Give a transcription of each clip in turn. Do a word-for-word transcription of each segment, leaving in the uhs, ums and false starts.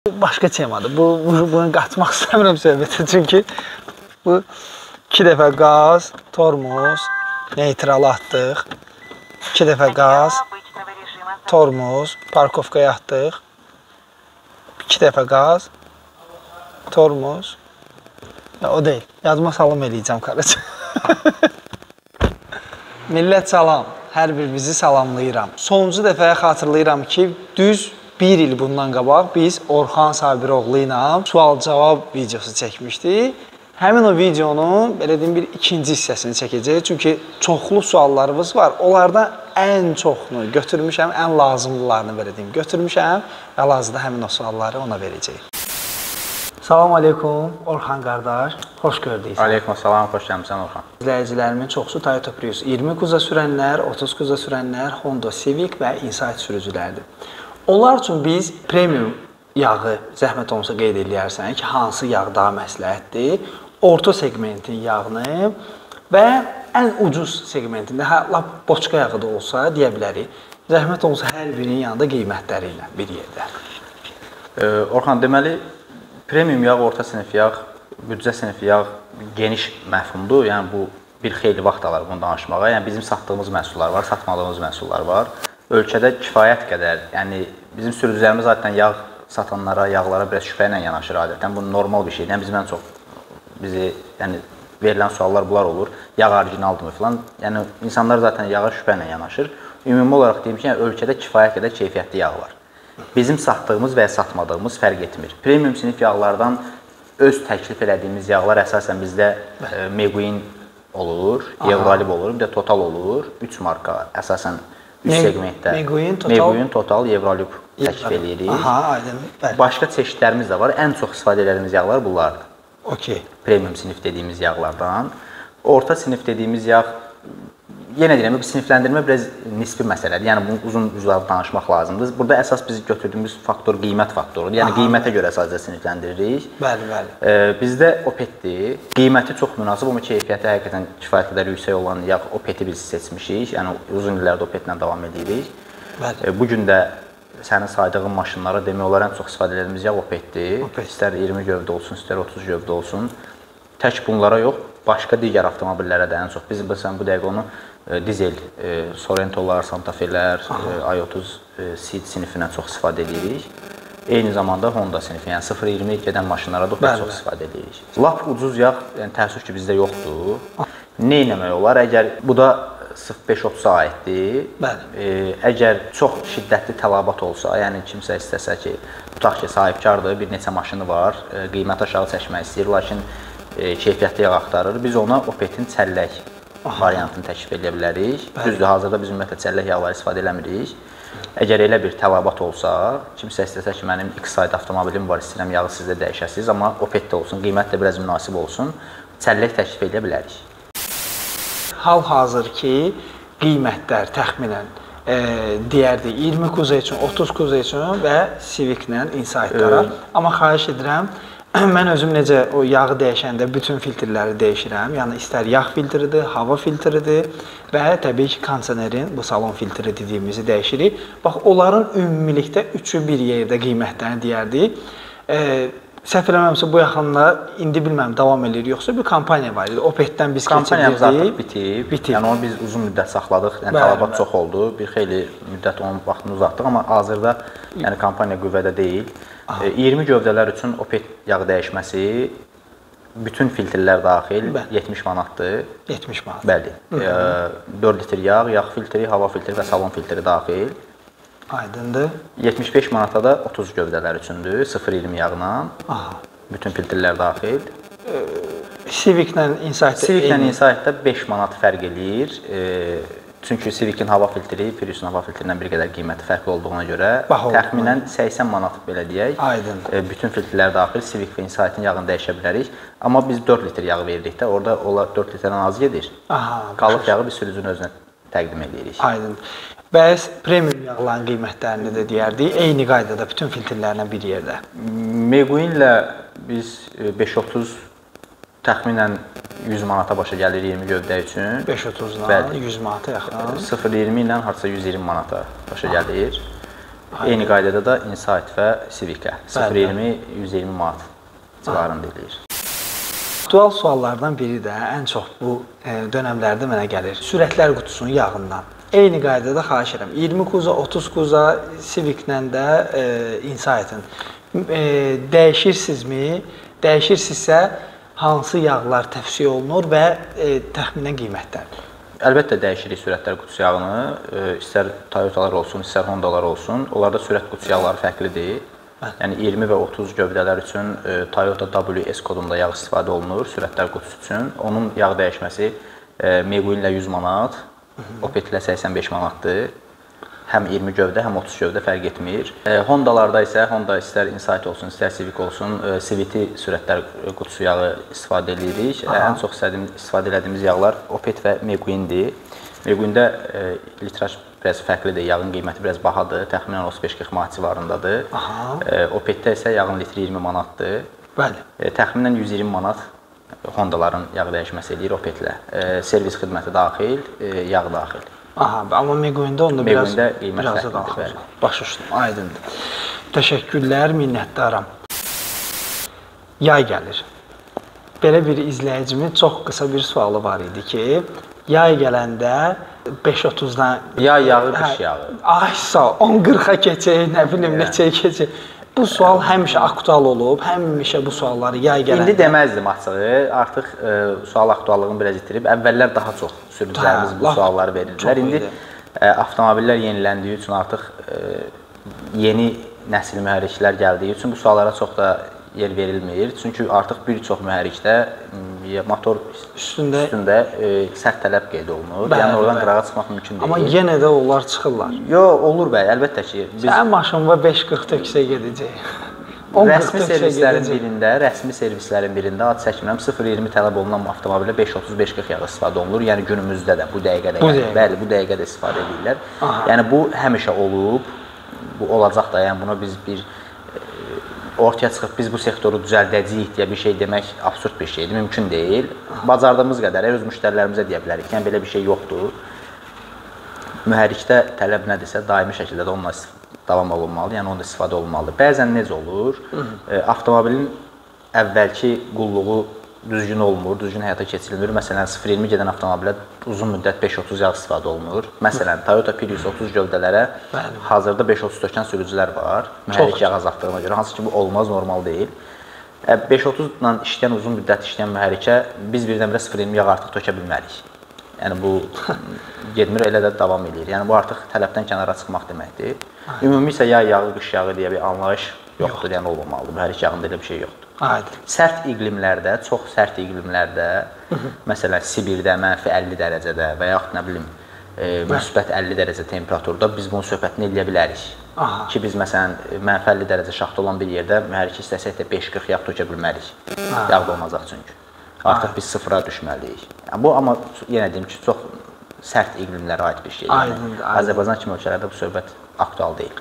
Başqa temadır. Bu, bu bunu qatmaq istəmirəm söhbətə. Çünki bu iki dəfə qaz, tormoz, neytralı atdıq. iki dəfə qaz, tormoz, parkovkaya atdıq. iki dəfə qaz, tormoz. Ya, o deyil. Yazma salam eləyəcəm qarıcı. Millət salam. Hər bir bizi salamlayıram. Sonuncu dəfəyə xatırlayıram ki, düz bir il bundan qabaq biz Orxan Sabiroğlu ilə sual-cavab videosu çəkmişdik. Həmin o videonun belə deyim bir ikinci hissəsini çəkəcəyik. Çünki çoxlu suallarımız var. Onlardan ən çoxunu götürmüşəm, ən lazımlılarını belə deyim götürmüşəm və hal-hazırda həmin o sualları ona verəcəyik. Salam aleykum Orxan qardaş, xoş gördük. Aleykum salam, xoş gəlmişsən Orxan. İzləyicilərimin çoxsu Toyota Prius iyirmi kuza sürənlər, otuz kuza sürənlər, Honda Civic və Insight sürücülərdir. Onlar üçün biz premium yağı zəhmət olmasa qeyd eləyərsən ki, hansı yağ daha məsləhətdir? Orta segmentin yağını və ən ucuz segmentində, hə, lap boçka yağı da olsa deyə bilərik. Zəhmət olmasa hər birinin yanında qiymətləri ilə bir yerdə. Ee, Orxan, deməli, premium yağ, orta sinif yağ, büdcə sinif yağ geniş məfhumdur. Yəni bu bir xeyli vaxt alır bunu danışmağa. Yəni bizim satdığımız məhsullar var, satmadığımız məhsullar var. Ölkədə kifayət qədər, yəni bizim sürücülərimiz adətən yağ satanlara, yağlara biraz şübhə ilə yanaşır adətən. Bu normal bir şeydir. Yəni bizim ən çox bizi, yəni verilən suallar bunlar olur. Yağ orijinaldırmı filan. Yəni insanlar zaten yağa şübhə ilə yanaşır. Ümumi olaraq deyim ki, yəni, ölkədə kifayət qədər keyfiyyətli yağ var. Bizim satdığımız və satmadığımız fərq etmir. Premium sinif yağlardan öz təklif elədiyimiz yağlar əsasən bizdə e, Meguin olur, Evrolib olur, bir də Total olur. üç marka əsasən üç segmentdə. Meguin, Total, Meguin, Total, Evrolib təklif eləyirik. Aha, aydın. Bəli. Başqa çeşidlərimiz də var. Ən çox istifadə edədiyimiz yağlar bunlardır. Okay. Premium sinif dediyimiz yağlardan. Orta sinif dediyimiz yağ, yenə deyirəm, bu sinifləndirmə biraz nisbi məsələdir. Yəni bunu uzun uzun danışmaq lazımdır. Burada əsas biz götürdüyümüz faktor qiymət faktorudur. Yəni aha, qiymətə görə sadəcə sinifləndiririk. Bəli, bəli. E, bizdə Opetdir. Qiyməti çox münasib, amma keyfiyyəti həqiqətən kifayət qədər yüksək olan yağ Opeti biz seçmişik. Yəni uzun illərdə Opetlə davam edirik. Bəli. E, bu gün də sənin saydığın maşınlara demək olar ən çox istifadə edildiyimiz yağ Opetdir. Opet. İstər iyirmi gövdə olsun, istər otuz gövdə olsun. Tək bunlara yox, başqa digər avtomobillərə də ən çox. Biz məsələn bu dəqiqə onu e, dizel, e, Sorrentolar, Santa Fe'lər, e, i otuz e, Seed sinifindən çox istifadə edirik. Eyni zamanda Honda sinifi, yəni sıfır iyirmi gedən maşınlara da çox istifadə edirik. Lap ucuz yağ, yəni təəssüf ki, bizdə yoxdur. Nə etmək olar? Əgər bu da sıfır beş otuza aiddir. E, əgər çox şiddətli tələbat olsa, yəni kimsə istəsə ki, tutaq ki, sahibkardır, bir neçə maşını var, e, qiymət aşağı çəkmək istəyir, lakin e, keyfiyyətli yağ axtarır. Biz ona Opetin çəllək variantını təklif edə bilərik. Düzdür, hazırda biz ümumiyyətlə çəllək yağları istifadə eləmirik. Əgər elə bir tələbat olsa, kimsə istəsə ki, mənim X sayda avtomobilim var, istəyirəm yağı sizdə dəyişəsiniz, amma Opetdə olsun, qiymət də biraz münasib olsun, çəllək təklif edə bilərik. Hal-hazır ki, qiymətlər təxminən e, deyərdik iyirmi kuza üçün, otuz kuza üçün və Civic-lə Insight-lara. Amma xahiş edirəm, mən özüm necə o yağı dəyişəndə bütün filtrləri dəyişirəm. Yəni istər yağ filtridir, hava filtridir və təbii ki, kondisionerin bu salon filtri dediyimizi dəyişirik. Bax, onların ümumilikdə üçü bir yerdə qiymətlərini deyərdik. E, Səhv eləməmsə bu yaxınlarda indi bilməm davam edir yoxsa bir kampaniya var idi. Opetdən biz keçirdik. Kampaniyamız artıq bitib. bitib. Yəni onu biz uzun müddət saxladıq. Yəni tələbat çox oldu. Bir xeyli müddət onun vaxtını uzatdıq, amma hazırda yəni kampaniya qüvvədə deyil. E, iyirmi gövdələr üçün Opet yağı dəyişməsi bütün filtrlər daxil bəli, yetmiş manatdır. yetmiş manat. Bəli. E, dörd litr yağ, yağ filtri, hava filtri və salon filtri daxil. Aydındır. yetmiş beş manata da otuz gövdələr üçündür, sıfır iyirmi yağla. Aha. Bütün filtrlər daxil. E, Civic-lə Insight-də Civic-lə Insight-da beş manat fərq eləyir. E, çünki Civic-in hava filtri, Prius-un hava filtrindən bir qədər qiyməti fərqli olduğuna görə Bax, təxminən səksən manat belə deyək. Aydındır. E, bütün filtrlər daxil Civic və Insight-in yağını dəyişə bilərik. Amma biz dörd litr yağ veririk də, orada onlar dörd litrdən az gedir. Aha, qalıq yağı bir sürücünün özünə təqdim edirik. Aydındır. Bəs premium yağların qiymətlərini də deyərdik, eyni qaydada bütün filtrlərlə bir yerdə. Meguinlə biz beş otuz təxminən yüz manata başa gəlir iyirmi gövdə üçün. beş otuzdan yüz manata yaxın. sıfır iyirmi ilə hardasa yüz iyirmi manata başa gəlir. Eyni qaydada da Insight və Civic-ə sıfır iyirmi yüz iyirmi manat civarında eləyir. Aktual suallardan biri də ən çox bu dönəmlərdə mənə gəlir. Sürətlər qutusunun yağından. Eyni qaydada xahiş edirəm. iyirmi kuza, otuz kuza Civic-lə də e, Insight-ın e, dəyişirsinizmi? Dəyişirsinizsə hansı yağlar təvsiyə olunur və e, təxminən qiymətlər? Əlbəttə dəyişirik sürətlər qutusu yağını. E, istər Toyotalar olsun, istər Hondalar olsun. Onlarda sürət qutusu yağları fərqlidir. Yəni iyirmi və otuz gövdələr üçün e, Toyota W S kodunda yağ istifadə olunur sürətlər qutusu üçün. Onun yağ dəyişməsi e, Meguin ilə yüz manat, Opet ilə səksən beş manatdır. Həm iyirmi gövdə, həm otuz gövdə fərq etmir. E, Hondalarda isə Honda istər Insight olsun, istər Civic olsun, e, Civic-i sürətlər qutusu yağı istifadə edirik. E, ən çox istifadə etdiyimiz yağlar Opet və Meguindir. Meguində e, litraj biraz fərqlidir, yağın qiyməti biraz bahadır, təxminən otuz beş qırx manat civarındadır. E, Opetdə isə yağın litri iyirmi manatdır. Bəli. E, təxminən yüz iyirmi manat Hondaların yağ dəyişməsi eləyir Opetlə. E, servis xidməti daxil, e, yağ daxil. Aha, amma Meguində onda biraz biraz da daxil. Başa düşdüm, aydındır. Təşəkkürlər, minnətdaram. Yay gəlir. Belə bir izləyicimin çox qısa bir sualı var idi ki, yay gələndə beş otuzdan yay yağı, qış yağı. Ay sağ, on qırxa keçək, nə bilim neçəyə keçək. Bu sual həmişə aktual olub, həmişə bu sualları yay gələndə. İndi deməzdim açığı, artıq e, sual aktuallığını biraz itirib. Əvvəllər daha çox sürücülərimiz bu sualları verirdilər. İndi e, avtomobillər yeniləndiyi üçün artıq e, yeni nəsil mühərriklər gəldiyi üçün bu suallara çox da yer verilmir. Çünki artıq bir çox mühərrikdə motor üstündə, üstündə e, sərt tələb qeyd olunur. Bəli, yəni oradan qırağa çıxmaq mümkün deyil. Amma yenə də onlar çıxırlar. Yox, olur bəy, əlbəttə ki. Biz... Sənin maşınla beş qırx töksə gedəcək. Rəsmi servislərin birində, rəsmi servislərin birində ad çəkmirəm sıfır iyirmi tələb olunan avtomobildə beş otuz beş qırx yağı istifadə olunur. Yəni günümüzdə də bu dəqiqədə, bu yəni, bəli, bu dəqiqədə istifadə edirlər. Aha. Yəni bu həmişə olub, bu olacaq da. Yəni buna biz bir ortaya çıxıb biz bu sektoru düzəldəcəyik deyə bir şey demək absurd bir şeydir, mümkün deyil. Bacardığımız qədər öz müştərilərimizə deyə bilərik ki, yəni belə bir şey yoxdur. Mühərrikdə tələb nədirsə, daimi şəkildə də onunla davam olunmalıdır, yəni onda istifadə olunmalıdır. Bəzən necə olur? E, avtomobilin əvvəlki qulluğu düzgün olmur, düzgün həyata keçirilmir. Məsələn, sıfır iyirmi gedən avtomobilə uzun müddət beş otuz yağ istifadə olunur. Məsələn, Toyota Prius otuz gövdələrə hazırda beş otuz tökən sürücülər var, mühərrik yağ azaltdığına görə, hansı ki bu olmaz, normal deyil. beş otuz ilə işləyən, uzun müddət işləyən mühərrikə biz birdən-birə sıfır iyirmi yağ artıq tökə bilmərik. Yəni bu getmir, elə də davam edir. Yəni bu artıq tələbdən kənara çıxmaq deməkdir. Ümumi isə yağ yağı, qış yağı deyə bir anlayış yoxdur, yəni olmamalıdır. Mühərrik yağında elə bir şey yoxdur. Aydın. Sərt iqlimlərdə, çox sərt iqlimlərdə, məsələn Sibirdə mənfi əlli dərəcədə və yaxud nə bilim e, müsbət əlli dərəcə temperaturda biz bunun söhbətini eləyə bilərik. Aha. Ki biz məsələn mənfi əlli dərəcə şaxta olan bir yerdə mühərrik istəsək də beş qırx yağ tökə bilmərik. Yağ da olmazaq çünki. Artıq Aha. biz sıfıra düşməliyik. Yəni, bu amma yenə deyim ki, çox sərt iqlimlərə aid bir şeydir. Aydındır, yəni, Azərbaycan kimi ölkələrdə bu söhbət aktual deyil.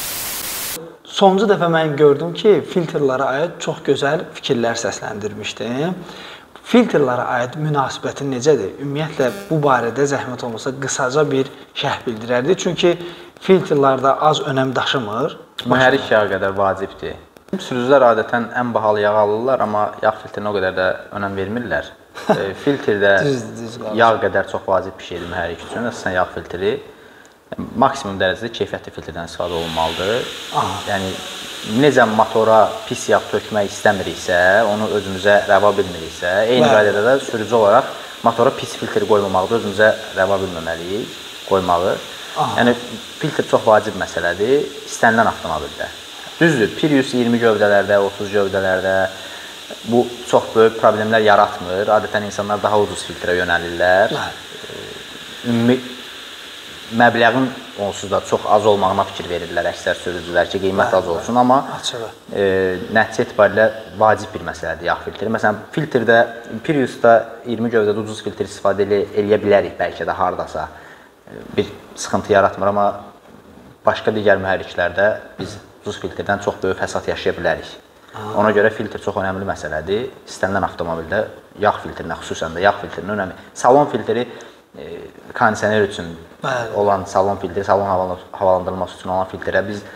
Sonuncu dəfə mən gördüm ki, filtrlara aid çox gözəl fikirlər səsləndirmişdim. Filtrlara aid münasibətin necədir? Ümumiyyətlə, bu barədə zəhmət olmasa qısaca bir şərh bildirərdi. Çünki filtrlarda az önəm daşımır. Mühərrik yağı qədər vacibdir. Sürücülər adətən ən bahalı yağ alırlar, amma yağ filtrinə o qədər də önəm vermirlər. e, filtrdə düz, düz yağ qədər çox vacib bir şeydir mühərrik üçün. Əsasən yağ filtri maksimum dərəcədə keyfiyyətli filtrdən istifadə olunmalıdır. Aha. Yəni necə motora pis yağ tökmək istəmiriksə, onu özümüzə rəva bilmiriksə, eyni qaydada da sürücü olaraq motora pis filtr qoymamaqda özümüzə rəva bilməməliyik qoymağı. Aha. Yəni filtr çox vacib məsələdir istənilən avtomobildə. Düzdür, Prius iyirmi gövdələrdə, otuz gövdələrdə bu çox böyük problemlər yaratmır. Adətən insanlar daha ucuz filtrə yönəlirlər. Ümumi məbləğin onsuz da çox az olmağına fikir verirlər əksər sürücülər ki, qiymət az olsun, amma e, nəticə etibarilə vacib bir məsələdir yağ filtri. Məsələn, filtrdə, Priusda iyirmi gövdədə ucuz filtr istifadə eləyə bilərik bəlkə də hardasa. Bir sıxıntı yaratmır, amma başqa digər mühərriklərdə biz ucuz filtrdən çox böyük fəsad yaşaya bilərik. Ona görə filtr çox önəmli məsələdir. İstənilən avtomobildə yağ filtrinə, xüsusən də yağ filtrinin önəmi. Salon filtri e, kondisioner üçün Bəli. olan salon filtri, salon havalandırılması üçün olan filtrə biz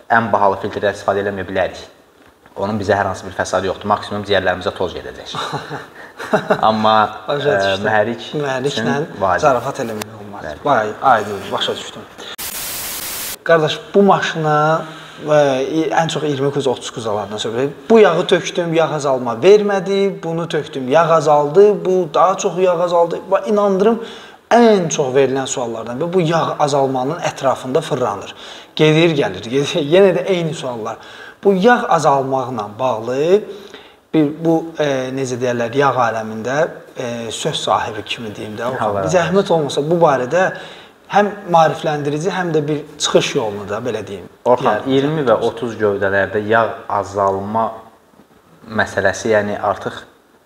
ən bahalı filtrdən istifadə eləməyə bilərik. Onun bizə hər hansı bir fəsadı yoxdur. Maksimum ciyərlərimizə toz gedəcək. Amma mühərrik mühərriklə zarafat eləmək olmaz. Vay, aydın, başa düşdüm. Qardaş, bu maşına ən çox iyirmi kuz otuz kuzalardan söhbət. Bu yağı tökdüm, yağ azalma vermədi. Bunu tökdüm, yağ azaldı. Bu daha çox yağ azaldı. İnandırım, ən çox verilən suallardan biri bu yağ azalmanın ətrafında fırlanır. Gedir, gəlir, gedir. Yenə də eyni suallar. Bu yağ azalmaqla bağlı bir bu e, necə deyirlər, yağ aləmində e, söz sahibi kimi deyim də. Zəhmət olmasa bu barədə həm maarifləndirici, həm də bir çıxış yolunu da belə deyim. Orxan, iyirmi və otuz gövdələrdə yağ azalma məsələsi, yəni artıq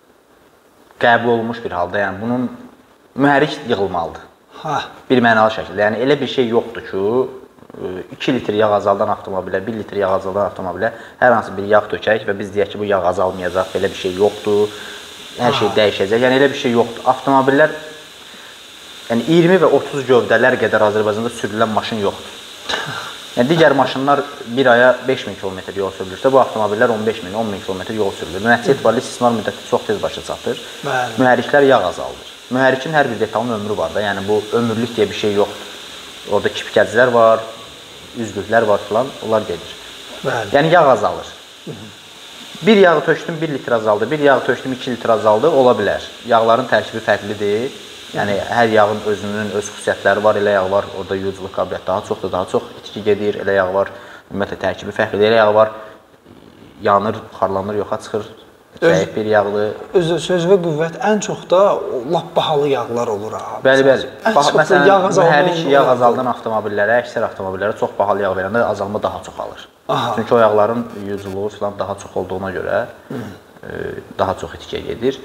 qəbul olunmuş bir halda, yəni bunun mühərrik yığılmalıdır. Ha. Bir mənalı şəkildə. Yəni elə bir şey yoxdur ki, iki litr yağ azaldan avtomobilə, bir litr yağ azaldan avtomobilə hər hansı bir yağ tökək və biz deyək ki, bu yağ azalmayacaq, belə bir şey yoxdur, hər şey dəyişəcək. Yəni elə bir şey yoxdur. Avtomobillər, yəni iyirmi və otuz gövdələr qədər Azərbaycanda sürülən maşın yoxdur. Yəni digər maşınlar bir aya beş min kilometr yol sürülürsə, bu avtomobillər on beş min, on min kilometr yol sürülür. Nəticə etibarilə istismar müddəti çox tez başa çatır. Mühərriklər yağ azaldır. Mühərrikin hər bir detalın ömrü var da, yəni bu ömürlük deyə bir şey yoxdur. Orada kipkəclər var, üzgürlər var filan, onlar gedir. Bəli. Yəni yağ azalır. Bir yağı tökdüm, bir litr azaldı, bir yağı tökdüm, iki litr azaldı, ola bilər. Yağların tərkibi fərqlidir. Yəni hər yağın özünün öz xüsusiyyətləri var, elə yağ var, orada yuyuculuq qabiliyyəti daha çoxdur, daha çox içki gedir, elə yağ var, ümumiyyətlə tərkibi fərqlidir, elə yağ var, yanır, buxarlanır, yoxa çıxır, zəif bir yağdır. Özü söz və qüvvət ən çox da lap bahalı yağlar olur ha. Bəli, bəli. Məsələn, mühərrik yağ azaldan avtomobillərə, əksər avtomobillərə çox bahalı yağ verəndə azalma daha çox alır. Aha. Çünki o yağların yuyuculuğu falan daha çox olduğuna görə e, daha çox itkiyə gedir.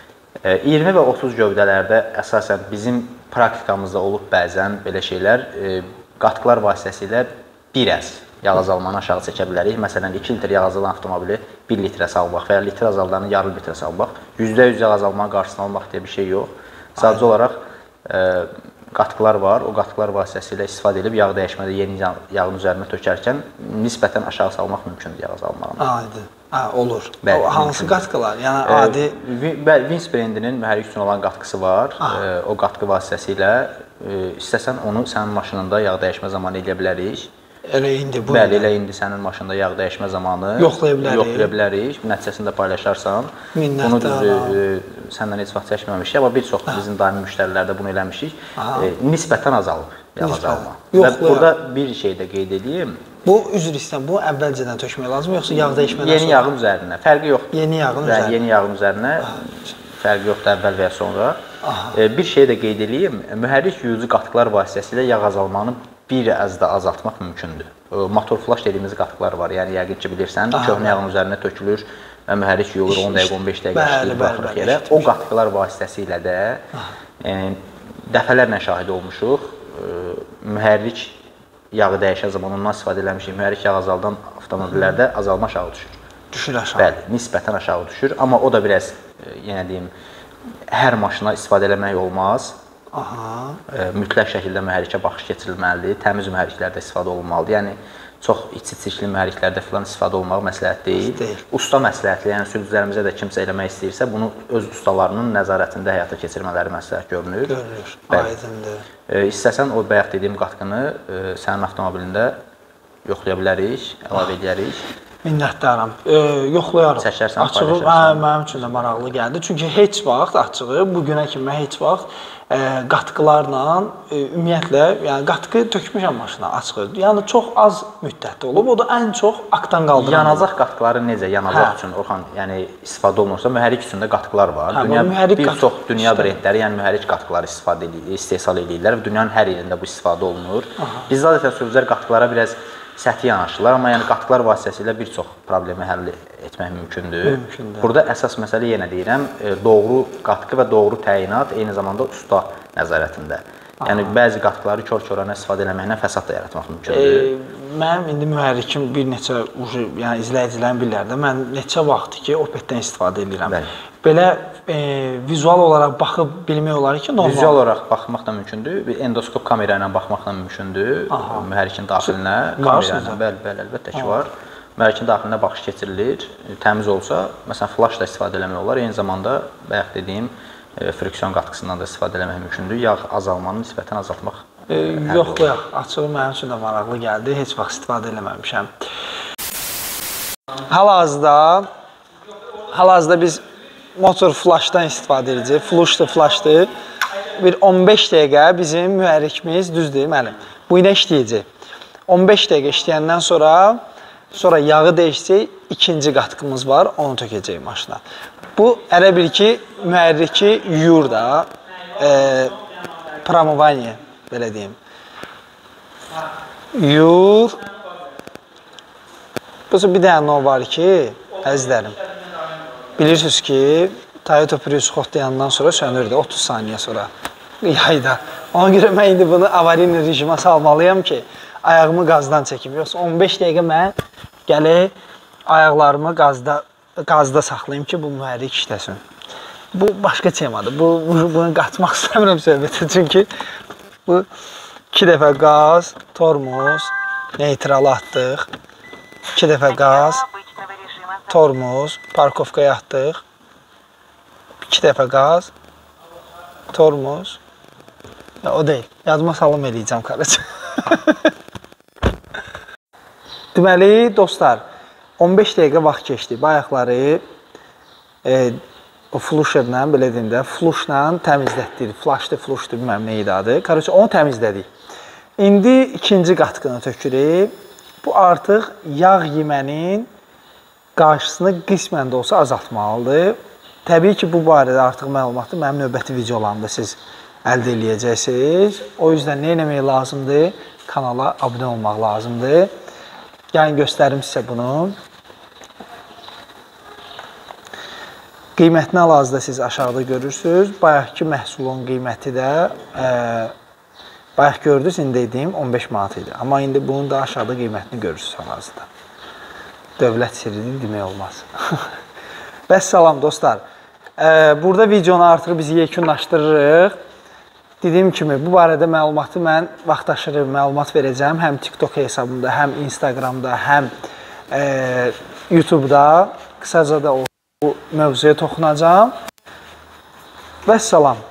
iyirmi və otuz gövdələrdə əsasən bizim praktikamızda olub bəzən belə şeylər, e, qatıqlar vasitəsilə bir əz yağ azalmanı aşağı çəkə bilərik. Məsələn, iki litr yağ azalan avtomobili bir litrə salmaq və ya litr azaldanı yarım litrə salmaq. yüzdə yüz yağ azalmanın qarşısını almaq deyə bir şey yox. Sadəcə olaraq e, qatıqlar var, o qatıqlar vasitəsilə istifadə edib yağ dəyişmədə yeni yağın üzərinə tökərkən nisbətən aşağı salmaq mümkündür yağ azalmanı. Aydın. Ha, olur. Bəli, o, hansı qatqılar? Yəni e, adi Bəli, Vins brendinin mühərrik üçün olan qatqısı var. E, o qatqı vasitəsilə e, istəsən onu sənin maşınında yağ dəyişmə zamanı edə bilərik. Elə indi bu. Bəli, elə indi sənin maşında yağ dəyişmə zamanı yoxlaya bilərik. Yoxlaya bilərik. Nəticəsində paylaşarsan. Bunu düz e, səndən heç vaxt çəkməmişik, amma bir çox bizim daimi müştərilərdə bunu eləmişik. E, nisbətən azalıb yağ azalma. Və burada bir şey də qeyd edeyim. Bu üzr istəyirəm, bu əvvəlcədən tökmək lazım, yoxsa yağ dəyişmədən sonra? Yeni yağın üzərinə. Fərqi yoxdur. Yeni yağın üzərinə. Yeni yağın üzərinə. Fərqi yoxdur əvvəl və ya sonra. E, bir şey də qeyd edeyim. Mühərrik yuyucu qatıqlar vasitəsilə yağ azalmanı bir az da azaltmaq mümkündür. Motor flash dediyimiz qatıqlar var. Yəni yəqin ki bilirsən, köhnə yağın üzərinə tökülür və mühərrik yuyulur on dəqiqə, on beş dəqiqə işləyir baxırıq yerə. O qatıqlar vasitəsilə də e, dəfələrlə şahid olmuşuq. E, mühərrik yağı dəyişən zaman ondan istifadə eləmişik. Mühərrik yağ azaldan avtomobillərdə azalma aşağı düşür. Düşür aşağı. Bəli, nisbətən aşağı düşür. Amma o da biraz, e, yenə deyim, hər maşına istifadə eləmək olmaz. Aha. E, mütləq şəkildə mühərrikə baxış keçirilməlidir. Təmiz mühərriklərdə istifadə olunmalıdır. Yəni çox içi-çirkli mühərriklərdə filan istifadə olmaq məsləhət deyil. deyil. Usta məsləhətli, yəni sürücülərimizə də kimsə eləmək istəyirsə, bunu öz ustalarının nəzarətində həyata keçirmələri məsləhət görünür. Görünür. Aydındır. E, istəsən o bayaq dediyim qatqını e, sənin avtomobilində yoxlaya bilərik, əlavə edərik. Minnətdaram. E, yoxlayarım. Çəkərsən, açığı hə, mənim üçün də maraqlı gəldi. Çünki heç vaxt açığı bu günə kimi heç vaxt e, qatqılarla e, ümumiyyətlə, yəni qatqı tökmüşəm maşına açığı. Yəni çox az müddətdə olub. O da ən çox aqdan qaldıran. Yanacaq qatqıları necə? Yanacaq hə. üçün Orxan, yəni istifadə olunursa, mühərrik üçün də qatqılar var. Hə, dünya bir qatq... çox dünya brendləri, yəni mühərrik qatqıları istifadə edir, istehsal edirlər və dünyanın hər yerində bu istifadə olunur. Aha. Biz zadətən sürücülər qatqılara biraz səthi yanaşırlar, amma yəni qatqılar vasitəsilə bir çox problemi həll etmək mümkündür. Mümkündür. Burada əsas məsələ yenə deyirəm, doğru qatqı və doğru təyinat eyni zamanda usta nəzarətində. Yəni bəzi qatqıları kör-körənə istifadə etməklə fəsad da yaratmaq mümkündür. E, mənim indi mühərrikim bir neçə ucu, yəni izləyicilərin bilirlər də, mən neçə vaxtdır ki, Opetdən istifadə edirəm. Bəli. Belə e, vizual olaraq baxıb bilmək olar ki, normal. Vizual olaraq baxmaq da mümkündür. Bir endoskop kamera ilə baxmaq da mümkündür. Aha. Mühərrikin daxilinə kamera ilə. Bəli, bəli, əlbəttə ki, var. Mühərrikin daxilinə baxış keçirilir. Təmiz olsa, məsələn, flash da istifadə etmək olar. Eyni zamanda bayaq dediyim e, friksiyon qatqısından da istifadə etmək mümkündür. Yağ azalmanı nisbətən azaltmaq. E, yox, yox, açığı mənim üçün də maraqlı gəldi. Heç vaxt istifadə eləməmişəm. Hal-hazırda hal-hazırda biz motor flashdan istifadə edəcək. Flashdır, flashdır. Bir on beş dəqiqə bizim mühərrikimiz düzdür, müəllim. Bu ilə işləyəcək. on beş dəqiqə işləyəndən sonra sonra yağı dəyişəcək. İkinci qatqımız var, onu tökəcək maşına. Bu elə bil ki, mühərriki yuyur da, e, pramывание, belə deyim. Yuyur. Bu bir dənə o var ki, əzizlərim. Bilirsiniz ki, Toyota Prius xotlayandan sonra sönürdü, otuz saniyə sonra. Yayda. Ona görə mən indi bunu avarini rejimə salmalıyam ki, ayağımı qazdan çəkim. Yoxsa on beş dəqiqə mən gələk, ayaqlarımı qazda, qazda saxlayayım ki, bu mühərrik işləsin. Bu başqa temadır. Bu, bunu qatmaq istəmirəm söhbətə. Çünki bu iki dəfə qaz, tormuz, neytralı atdıq. iki dəfə qaz, tormuz, parkovkaya atdıq. iki dəfə qaz, tormuz. Ya, o deyil. Yadıma salım eləyəcəm qarıcı. Deməli, dostlar, on beş dəqiqə vaxt keçdi. Bayaqları e, o flusherlə, belə deyim də, flushla təmizlətdik. Flashdır, flushdur, bilməm nə idi adı. Qarıcı, onu təmizlədik. İndi ikinci qatqını tökürük. Bu artıq yağ yemənin qarşısını qismən də olsa azaltmalıdır. Təbii ki, bu barədə artıq məlumatı mənim növbəti videolarımda siz əldə edəcəksiniz. O yüzden nə etmək lazımdır? Kanala abunə olmaq lazımdır. Yəni göstərim sizə bunu. Qiymətini hal-hazırda siz aşağıda görürsünüz. Bayaqki məhsulun qiyməti də e, bayaq gördünüz, indi dediyim on beş manat idi. Amma indi bunun da aşağıda qiymətini görürsünüz hal-hazırda. Dövlət sirrini demək olmaz. Vəssalam dostlar. E, burada videonu artıq biz yekunlaşdırırıq. Dediyim kimi, bu barədə məlumatı mən vaxtaşırı məlumat verəcəm. Həm TikTok hesabımda, həm Instagramda, həm e, YouTube'da. Qısaca da o bu mövzuya toxunacağım. Vəssalam.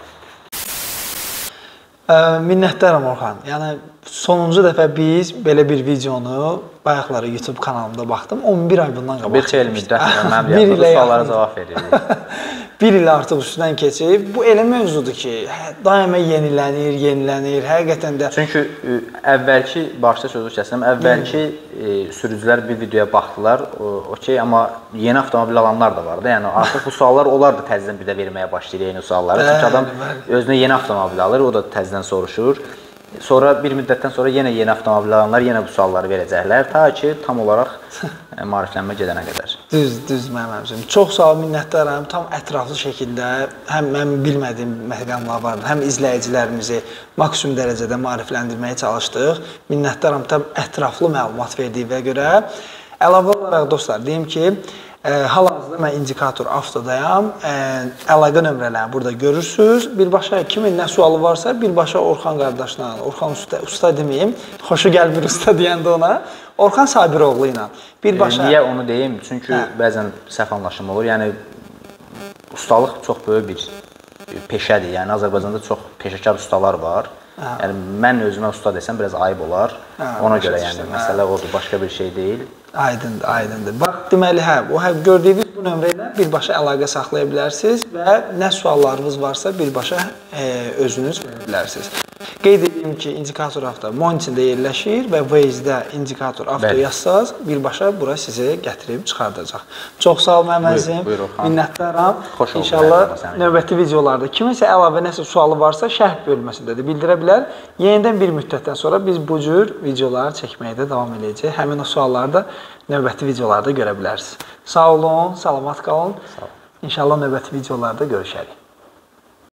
E, minnətdaram Orxan. Yəni, sonuncu dəfə biz belə bir videonu bayaqları YouTube kanalımda baxdım. on bir ay bundan qabaq. Bir xeyli müddət, mənim yaxın suallara cavab veririk. Bir il artıq üstündən keçib. Bu elə mövzudur ki, daima yenilənir, yenilənir, həqiqətən də. Çünki əvvəlki, başda sözü kəsəm, əvvəlki e, sürücülər bir videoya baxdılar, okey, amma yeni avtomobil alanlar da vardı. Yəni artıq bu suallar onlar da təzədən bir də verməyə başlayır yeni sualları. Çünki adam özünə yeni avtomobil alır, o da təzədən soruşur. Sonra bir müddətdən sonra yenə yeni avtomobil alanlar yenə bu sualları verəcəklər, ta ki tam olaraq maariflənmə gedənə qədər. Düz, düz mənim əmsim. Çox sağ ol, minnətdaram. Tam ətraflı şəkildə həm mən bilmədiyim məqamlar var, həm izləyicilərimizi maksimum dərəcədə maarifləndirməyə çalışdıq. Minnətdaram tam ətraflı məlumat verdiyinə görə. Əlavə olaraq dostlar, deyim ki, e, hal-hazırda mən indikator avtodayam. E, əlaqə nömrələrini burada görürsünüz. Birbaşa kimin nə sualı varsa, birbaşa Orxan qardaşla, Orxan usta, usta deməyim, xoşu gəlmir usta deyəndə ona, Orxan Sabiroğlu ilə birbaşa. E, niyə onu deyim? Çünki hə. bəzən səhv anlaşım olur. Yəni, ustalıq çox böyük bir peşədir. Yəni, Azərbaycanda çox peşəkar ustalar var. Hə. Yəni, mən özümə usta desəm, biraz ayıb olar. Hə, Ona görə, yəni, məsələ odur, başqa bir şey deyil. Aydındır, aydındır. Bax, deməli, hə, o hə, gördüyünüz bu nömrə ilə birbaşa əlaqə saxlaya bilərsiniz və nə suallarınız varsa birbaşa e, özünüz verə bilərsiniz. Qeyd edeyim ki, indikator avto monitorda yerləşir və Waze-də indikator avto yazsaz, birbaşa bura sizi gətirib çıxardacaq. Çox sağ ol mənim əzizim, minnətdaram. İnşallah növbəti videolarda kiminsə əlavə nəsə sualı varsa şərh bölməsində də bildirə bilər. Yenidən bir müddətdən sonra biz bu cür videolar çəkməyə də davam edəcəyik. Həmin o sualları da növbəti videolarda görə bilərsiniz. Sağ olun, salamat qalın. İnşallah növbəti videolarda görüşərik.